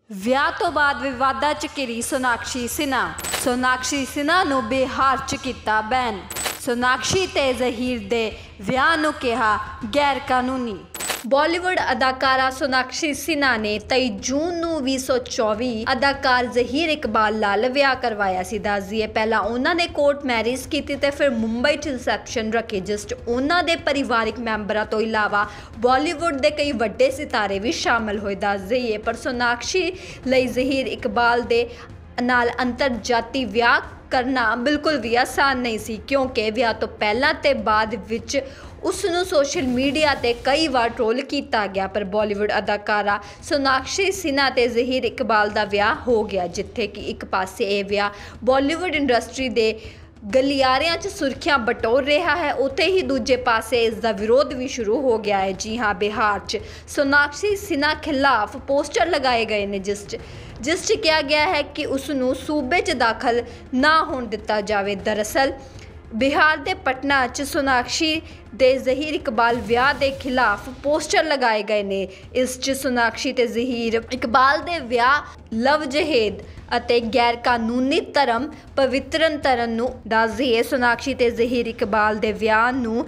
ਵਿਆਹ ਤੋਂ ਬਾਅਦ ਵਿਵਾਦਾਂ 'ਚ ਘਿਰੀ ਸੋਨਾਕਸ਼ੀ ਸਿਨਹਾ ਨੂੰ ਬਿਹਾਰ 'ਚ ਕੀਤਾ ਬੈਨ। ਸੋਨਾਕਸ਼ੀ ਤੇ ਜ਼ਹੀਰ ਦੇ ਵਿਆਹ ਨੂੰ ਕਿਹਾ ਗੈਰ ਕਾਨੂੰਨੀ। ਬਾਲੀਵੁੱਡ ਅਦਾਕਾਰਾ ਸੋਨਾਕਸ਼ੀ ਸਿਨਹਾ ਨੇ 23 ਜੂਨ ਨੂੰ 2024 ਅਦਾਕਾਰ ਜ਼ਹੀਰ ਇਕਬਾਲ ਨਾਲ ਵਿਆਹ ਕਰਵਾਇਆ ਸੀ। ਦੱਸ ਦਈਏ ਪਹਿਲਾਂ ਉਹਨਾਂ ਨੇ ਕੋਰਟ ਮੈਰਿਜ ਕੀਤੀ ਤੇ ਫਿਰ ਮੁੰਬਈ 'ਚ ਰਿਸੈਪਸ਼ਨ ਰੱਖੀ, ਜਿਸ 'ਚ ਉਹਨਾਂ ਦੇ ਪਰਿਵਾਰਿਕ ਮੈਂਬਰਾਂ ਤੋਂ ਇਲਾਵਾ ਬਾਲੀਵੁੱਡ ਦੇ ਕਈ ਵੱਡੇ ਸਿਤਾਰੇ ਵੀ ਸ਼ਾਮਲ ਹੋਏ। ਦੱਸ ਦਈਏ ਪਰ ਸੋਨਾਕਸ਼ੀ ਲਈ ਜ਼ਹੀਰ ਇਕਬਾਲ ਦੇ ਨਾਲ ਅੰਤਰਜਾਤੀ ਵਿਆਹ ਕਰਨਾ ਬਿਲਕੁਲ ਵੀ ਆਸਾਨ ਨਹੀਂ ਸੀ, ਕਿਉਂਕਿ ਵਿਆਹ ਤੋਂ ਪਹਿਲਾਂ ਤੇ ਬਾਅਦ ਵਿੱਚ ਉਸ ਨੂੰ ਸੋਸ਼ਲ ਮੀਡੀਆ ਤੇ ਕਈ ਵਾਰ ਟ੍ਰੋਲ ਕੀਤਾ ਗਿਆ। ਪਰ ਬਾਲੀਵੁੱਡ ਅਦਾਕਾਰਾ ਸੋਨਾਕਸ਼ੀ ਸਿਨਹਾ ਤੇ ਜ਼ਹੀਰ ਇਕਬਾਲ ਦਾ ਵਿਆਹ ਹੋ ਗਿਆ, ਜਿੱਥੇ ਕਿ ਇੱਕ ਪਾਸੇ ਇਹ ਵਿਆਹ ਬਾਲੀਵੁੱਡ ਇੰਡਸਟਰੀ ਦੇ ਗਲਿਆਰਿਆਂ 'ਚ ਸੁਰਖੀਆਂ ਬਟੋਰ ਰਿਹਾ ਹੈ, ਉੱਥੇ ਹੀ ਦੂਜੇ ਪਾਸੇ ਇਸ ਦਾ ਵਿਰੋਧ ਵੀ ਸ਼ੁਰੂ ਹੋ ਗਿਆ ਹੈ। ਜੀ ਹਾਂ, ਬਿਹਾਰ 'ਚ ਸੋਨਾਕਸ਼ੀ ਸਿਨਹਾ ਖਿਲਾਫ ਪੋਸਟਰ ਲਗਾਏ ਗਏ ਨੇ, ਜਿਸ 'ਚ ਕਿਹਾ ਗਿਆ ਹੈ ਕਿ ਉਸ ਨੂੰ ਸੂਬੇ 'ਚ ਦਾਖਲ ਨਾ ਹੋਣ ਦਿੱਤਾ ਜਾਵੇ। ਦਰਅਸਲ ਬਿਹਾਰ ਦੇ ਪਟਨਾ 'ਚ ਸੋਨਾਕਸ਼ੀ ਦੇ ਜ਼ਹੀਰ ਇਕਬਾਲ ਵਿਆਹ ਦੇ ਖਿਲਾਫ ਪੋਸਟਰ ਲਗਾਏ ਗਏ ਨੇ। ਇਸ 'ਚ ਸੋਨਾਕਸ਼ੀ ਤੇ ਜ਼ਹੀਰ ਇਕਬਾਲ ਦੇ ਵਿਆਹ ਲਵ ਜਹੇਦ ਅਤੇ ਗੈਰ ਕਾਨੂੰਨੀ ਧਰਮ ਪਵਿੱਤਰਨ ਨੂੰ ਦੱਸ ਦਈਏ। ਸੋਨਾਕਸ਼ੀ ਤੇ ਜ਼ਹੀਰ ਇਕਬਾਲ ਦੇ ਵਿਆਹ ਨੂੰ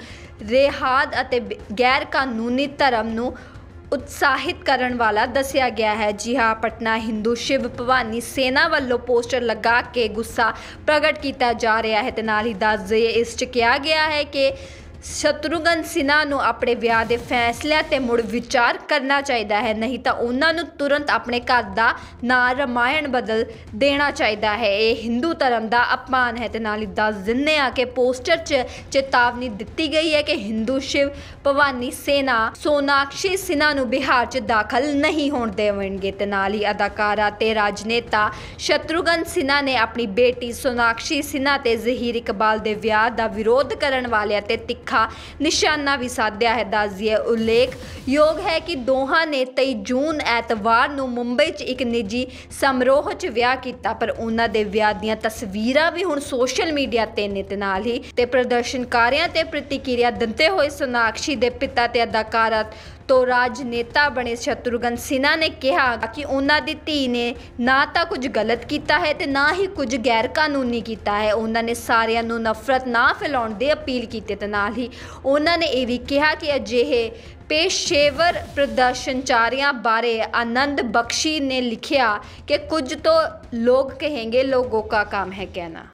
ਰਿਹਾਦ ਅਤੇ ਗੈਰ ਕਾਨੂੰਨੀ ਧਰਮ ਨੂੰ ਉਤਸ਼ਾਹਿਤ ਕਰਨ ਵਾਲਾ ਦੱਸਿਆ ਗਿਆ ਹੈ। ਜੀ ਹਾਂ, ਪਟਨਾ ਹਿੰਦੂ ਸ਼ਿਵ ਭਵਾਨੀ ਸੇਨਾ ਵੱਲੋਂ ਪੋਸਟਰ ਲਗਾ ਕੇ ਗੁੱਸਾ ਪ੍ਰਗਟ ਕੀਤਾ ਜਾ ਰਿਹਾ ਹੈ ਤੇ ਨਾਲ ਹੀ ਦੱਸ ਦਈਏ ਇਸ 'ਚ ਕਿਹਾ ਗਿਆ ਹੈ ਕਿ ਸ਼ਤਰੂਘਨ ਸਿਨਹਾ ਨੂੰ ਆਪਣੇ ਵਿਆਹ ਦੇ ਫੈਸਲਿਆਂ ਤੇ ਮੁੜ ਵਿਚਾਰ ਕਰਨਾ ਚਾਹੀਦਾ ਹੈ, ਨਹੀਂ ਤਾਂ ਉਹਨਾਂ ਨੂੰ ਤੁਰੰਤ ਆਪਣੇ ਘਰ ਦਾ ਨਾਂ ਰਾਮਾਇਣ ਬਦਲ ਦੇਣਾ ਚਾਹੀਦਾ ਹੈ। ਇਹ ਹਿੰਦੂ ਧਰਮ ਦਾ ਅਪਮਾਨ ਹੈ ਤੇ ਨਾਲ ਹੀ ਦੱਸ ਦਿੰਦੇ ਆ ਕਿ ਪੋਸਟਰ 'ਚ ਚੇਤਾਵਨੀ ਦਿੱਤੀ ਗਈ ਹੈ ਕਿ ਹਿੰਦੂ ਸ਼ਿਵ ਭਵਾਨੀ ਸੇਨਾ ਸੋਨਾਕਸ਼ੀ ਸਿਨਹਾ ਨੂੰ ਬਿਹਾਰ 'ਚ ਦਾਖਲ ਨਹੀਂ ਹੋਣ ਦੇਣਗੇ। ਤੇ ਨਾਲ ਹੀ ਅਦਾਕਾਰਾ ਤੇ ਰਾਜਨੇਤਾ ਸ਼ਤਰੂਘਨ ਸਿਨਹਾ ਨੇ ਆਪਣੀ ਬੇਟੀ ਸੋਨਾਕਸ਼ੀ ਸਿਨਹਾ ਤੇ ਜ਼ਹੀਰ ਇਕਬਾਲ ਦੇ ਵਿਆਹ ਦਾ ਵਿਰੋਧ ਕਰਨ ਵਾਲਿਆਂ ਤੇ ਤਿੱਖਾ ਨਿਸ਼ਾਨਾ ਵੀ ਸਾਧਿਆ ਹੈ। ਦੱਸ ਦਈਏ ਉਲੇਖਯੋਗ ਹੈ ਕਿ ਦੋਹਾਂ ਨੇ 23 ਜੂਨ ਐਤਵਾਰ ਨੂੰ ਮੁੰਬਈ 'ਚ ਇੱਕ ਨਿੱਜੀ ਸਮਾਰੋਹ 'ਚ ਵਿਆਹ ਕੀਤਾ, ਪਰ ਉਹਨਾਂ ਦੇ ਵਿਆਹ ਦੀਆਂ ਤਸਵੀਰਾਂ ਵੀ ਹੁਣ ਸੋਸ਼ਲ ਮੀਡੀਆ ਤੇ ਨੇ। ਤੇ ਨਾਲ ਹੀ ਤੇ ਪ੍ਰਦਰਸ਼ਨਕਾਰੀਆਂ ਤੇ ਪ੍ਰਤੀਕਿਰਿਆ ਦਿੰਦੇ ਹੋਏ ਸੋਨਾਕਸ਼ੀ ਦੇ ਪਿਤਾ ਤੇ ਅਦਾਕਾਰਾ ਤੋਂ ਰਾਜਨੇਤਾ ਬਣੇ ਸ਼ਤਰੂਘਨ ਸਿਨਹਾ ਨੇ ਕਿਹਾ ਕਿ ਉਹਨਾਂ ਦੀ ਧੀ ਨੇ ਨਾ ਤਾਂ ਕੁਝ ਗਲਤ ਕੀਤਾ ਹੈ ਤੇ ਨਾ ਹੀ ਕੁਝ ਗੈਰ ਕਾਨੂੰਨੀ ਕੀਤਾ ਹੈ। ਉਹਨਾਂ ਨੇ ਸਾਰਿਆਂ ਨੂੰ ਨਫ਼ਰਤ ਨਾ ਫੈਲਾਉਣ ਦੀ ਅਪੀਲ ਕੀਤੀ ਤੇ ਨਾਲ ਹੀ ਉਹਨਾਂ ਨੇ ਇਹ ਵੀ ਕਿਹਾ ਕਿ ਅਜਿਹੇ ਪੇਸ਼ੇਵਰ ਪ੍ਰਦਰਸ਼ਨਕਾਰੀਆਂ ਬਾਰੇ ਆਨੰਦ ਬਖਸ਼ੀ ਨੇ ਲਿਖਿਆ ਕਿ ਕੁਝ ਤੋਂ ਲੋਕ ਕਹੇਂਗੇ, ਲੋਗੋਂ ਕਾ ਕੰਮ ਹੈ ਕਹਿਣਾ।